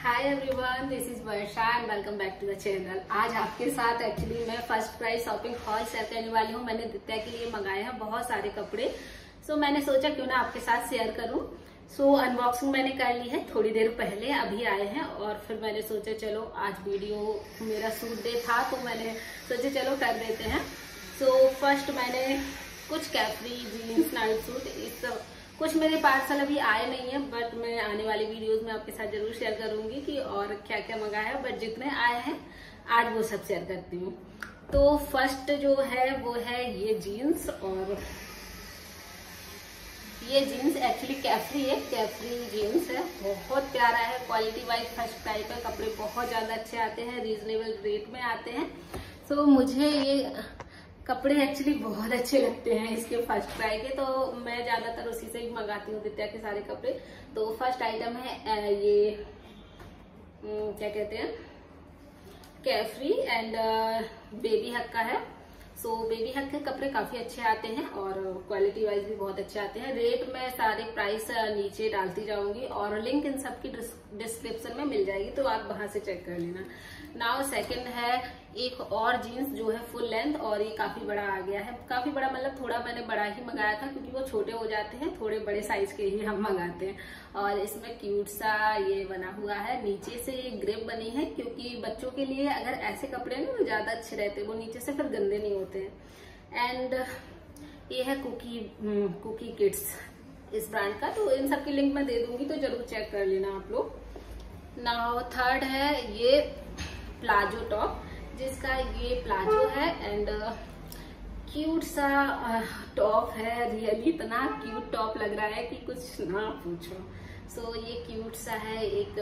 Hi everyone, this is Varsha and welcome back to the channel. आज आपके साथ actually मैं first price shopping haul share करने वाली हूँ। मैंने दित्या के लिए मंगाए हैं बहुत सारे कपड़े, सो मैंने सोचा क्यों ना आपके साथ शेयर करूँ। सो अनबॉक्सिंग मैंने कर ली है थोड़ी देर पहले, अभी आए हैं और फिर मैंने सोचा चलो आज वीडियो मेरा सूट डे था तो मैंने सोचा चलो कर देते हैं। सो फर्स्ट मैंने कुछ कैफ्री जीन्स नाइट सूट इस कुछ मेरे पार्सल अभी आए नहीं है, बट मैं आने वाली वीडियोस में आपके साथ जरूर शेयर करूंगी कि और क्या क्या मंगाया है। बट जितने आए हैं आज वो सब शेयर करती हूँ। तो फर्स्ट जो है वो है ये जीन्स, और ये जीन्स एक्चुअली कैफ्री है, कैफ्री जीन्स है। बहुत प्यारा है, क्वालिटी वाइज फर्स्ट टाइप है, कपड़े बहुत ज्यादा अच्छे आते हैं, रीजनेबल रेट में आते हैं। सो मुझे ये कपड़े एक्चुअली बहुत अच्छे लगते हैं इसके फर्स्ट ट्राई के, तो मैं ज्यादातर उसी से ही मंगाती हूँ दित्या के सारे कपड़े। तो फर्स्ट आइटम है ये क्या कहते हैं, कैफ्री एंड बेबी हक का है। सो बेबी हक के कपड़े काफी अच्छे आते हैं और क्वालिटी वाइज भी बहुत अच्छे आते हैं। रेट मैं सारे प्राइस नीचे डालती जाऊंगी और लिंक इन सब की डिस्क्रिप्शन में मिल जाएगी, तो आप वहां से चेक कर लेना। नाउ सेकंड है एक और जीन्स जो है फुल लेंथ, और ये काफी बड़ा आ गया है। काफी बड़ा मतलब थोड़ा मैंने बड़ा ही मंगाया था क्योंकि वो छोटे हो जाते हैं, थोड़े बड़े साइज के ही हम मंगाते हैं। और इसमें क्यूट सा ये बना हुआ है, नीचे से ये ग्रिप बनी है क्योंकि बच्चों के लिए अगर ऐसे कपड़े ना वो ज्यादा अच्छे रहते हैं, वो नीचे से फिर गंदे नहीं होते हैं। एंड ये है कुकी किड्स इस ब्रांड का, तो इन सब की लिंक मैं दे दूंगी तो जरूर चेक कर लेना आप लोग। नाउ थर्ड है ये प्लाजो टॉप, जिसका ये प्लाजो है एंड क्यूट सा टॉप है। रियली इतना क्यूट टॉप लग रहा है कि कुछ ना पूछो। सो ये क्यूट सा है एक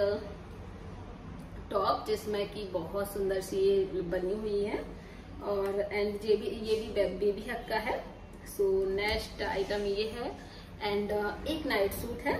टॉप जिसमें कि बहुत सुंदर सी ये बनी हुई है, और एंड ये भी बेबी हक का है। सो नेक्स्ट आइटम ये है एंड एक नाइट सूट है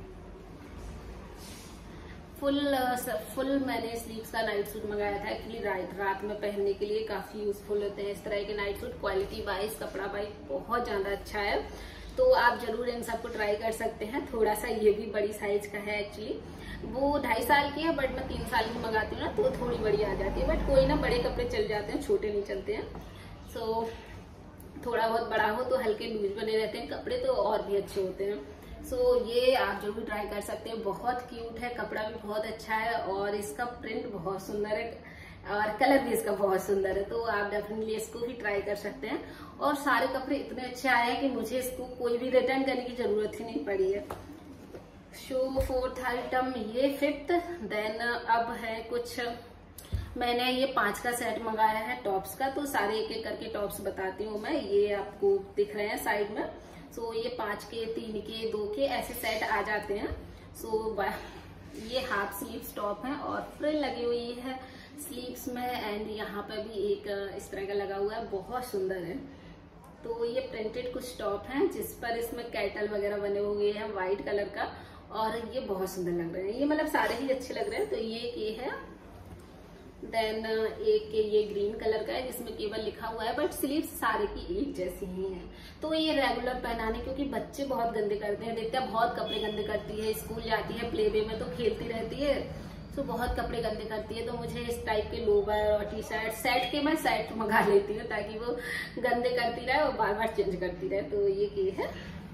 फुल मैंने स्लीव्स का नाइट सूट मंगाया था एक्चुअली रात में पहनने के लिए काफी यूजफुल होते हैं इस तरह के नाइट सूट। क्वालिटी वाइज कपड़ा वाइज बहुत ज्यादा अच्छा है, तो आप जरूर इन सबको ट्राई कर सकते हैं। थोड़ा सा ये भी बड़ी साइज का है एक्चुअली, वो 2.5 साल की है बट मैं 3 साल की मंगाती हूँ ना तो थोड़ी बड़ी आ जाती है। बट कोई ना, बड़े कपड़े चल जाते हैं, छोटे नहीं चलते हैं। सो थोड़ा बहुत बड़ा हो तो हल्के लूज बने रहते हैं कपड़े, तो और भी अच्छे होते हैं। सो ये आप जरूर ट्राई कर सकते हैं, बहुत क्यूट है, कपड़ा भी बहुत अच्छा है और इसका प्रिंट बहुत सुंदर है और कलर भी इसका बहुत सुंदर है, तो आप डेफिनेटली इसको भी ट्राई कर सकते हैं। और सारे कपड़े इतने अच्छे आए हैं कि मुझे इसको कोई भी रिटर्न करने की जरूरत ही नहीं पड़ी है। सो फोर्थ आइटम ये फिफ्थ। देन अब है कुछ, मैंने ये 5 का सेट मंगाया है टॉप्स का, तो सारे एक एक करके टॉप्स बताती हूँ मैं। ये आपको दिख रहे हैं साइड में। सो ये 5 के, 3 के, 2 के ऐसे सेट आ जाते हैं। सो ये हाफ स्लीव्स टॉप है और फ्रिल लगी हुई है स्लीव्स में, एंड यहाँ पे भी एक इस तरह का लगा हुआ है, बहुत सुंदर है। तो ये प्रिंटेड कुछ टॉप है जिस पर इसमें कैटल वगैरह बने हुए हैं व्हाइट कलर का, और ये बहुत सुंदर लग रहे हैं। ये मतलब सारे ही अच्छे लग रहे हैं। तो ये है। देन एक ये ग्रीन कलर का है जिसमें केवल लिखा हुआ है, बट स्लीव्स सारे की एक जैसी ही है। तो ये रेगुलर पहनाने, क्योंकि बच्चे बहुत गंदे करते हैं, देखते हैं बहुत कपड़े गंदे करती है, स्कूल जाती है प्ले वे में तो खेलती रहती है, तो बहुत कपड़े गंदे करती है। तो मुझे इस टाइप के लोवर और टी शर्ट सेट के मैं सेट मंगा लेती हूँ ताकि वो गंदे करती रहे और बार बार चेंज करती रहे। तो ये है।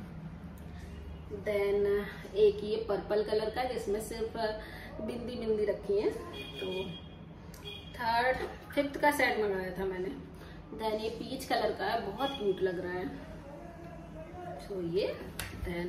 देन एक ये पर्पल कलर का जिसमें सिर्फ बिंदी रखी है। तो फिफ्थ का सेट मंगाया था मैंने। देन ये पीच कलर का है, बहुत क्यूट लग रहा है। सो ये देन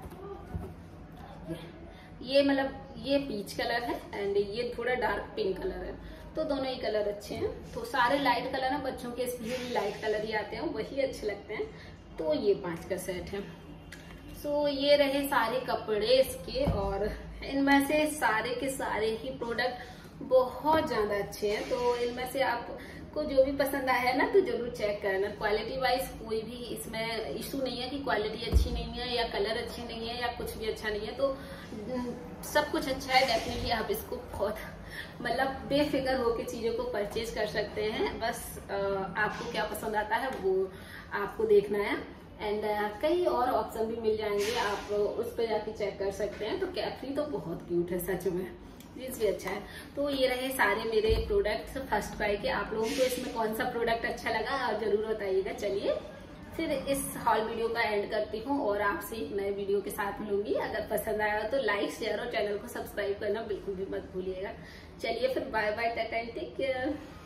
ये मतलब ये पीच कलर है एंड ये थोड़ा डार्क पिंक कलर है, तो दोनों ही कलर अच्छे हैं। तो सारे लाइट कलर है, बच्चों के इसलिए लाइट कलर ही आते हैं, वही अच्छे लगते हैं। तो ये 5 का सेट है। सो ये रहे सारे कपड़े इसके, और इनमें से सारे के सारे ही प्रोडक्ट बहुत ज्यादा अच्छे हैं। तो इनमें से आपको जो भी पसंद आया है ना तो जरूर चेक करना। क्वालिटी वाइज कोई भी इसमें इशू नहीं है कि क्वालिटी अच्छी नहीं है या कलर अच्छे नहीं है या कुछ भी अच्छा नहीं है, तो सब कुछ अच्छा है। डेफिनेटली आप इसको बहुत मतलब बेफिक्र होकर चीजों को परचेज कर सकते हैं। बस आपको क्या पसंद आता है वो आपको देखना है, एंड कई और ऑप्शन भी मिल जाएंगे, आप उस पर जाके चेक कर सकते हैं। तो कैफ्री तो बहुत क्यूट है सच में, जीन्स भी अच्छा है। तो ये रहे सारे मेरे प्रोडक्ट्स फर्स्ट बाय के। आप लोगों को इसमें कौन सा प्रोडक्ट अच्छा लगा और जरूर बताइएगा। चलिए फिर इस हॉल वीडियो का एंड करती हूँ और आपसे एक नए वीडियो के साथ मिलूंगी। अगर पसंद आया तो लाइक शेयर और चैनल को सब्सक्राइब करना बिल्कुल भी मत भूलिएगा। चलिए फिर बाय बाय, टाटा, टेक केयर।